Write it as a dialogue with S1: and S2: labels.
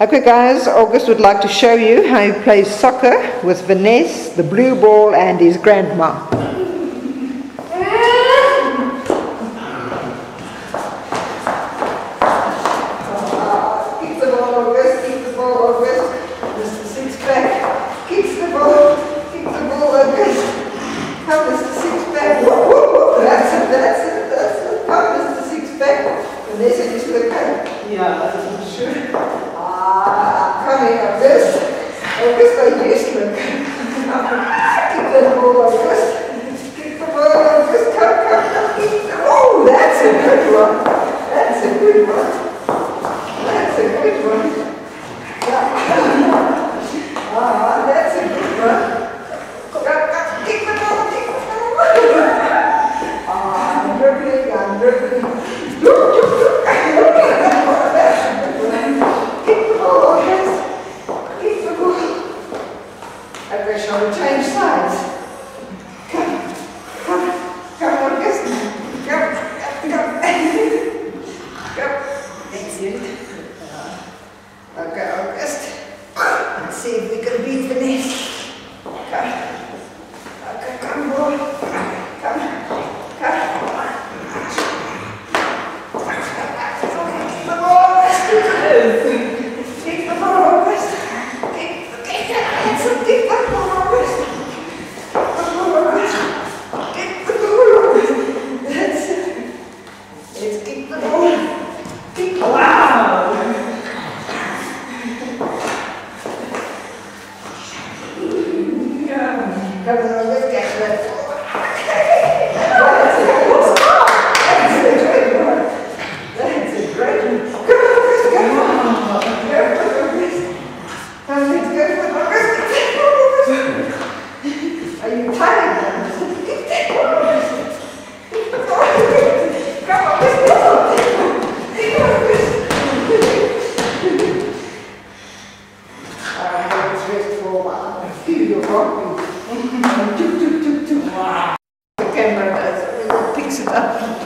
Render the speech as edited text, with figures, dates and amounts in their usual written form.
S1: Okay guys, August would like to show you how he plays soccer with Vanessa, the blue ball and his grandma. Kick the ball August, kick the ball August. Mr. Six-Pack, kicks the ball August. Come Mr. Six-Pack, that's it. Come Mr. Six-Pack. Vanessa used to look at yeah, I'm sure. Coming August. August, I used to look. Kick the ball August. Kick the ball August. Come. Kick the ball. That's a good one. That's a good one. That's a good one. That's a good one. Kick the ball. I'm dribbling. I shall we change sides. Come, August. Come. That's it. Okay, August. Let's see if we can beat Vanessa. Okay, come, boy. Come. Keep the ball, August. Keep the ball, August. Keep the ball. The camera does it, it picks it up.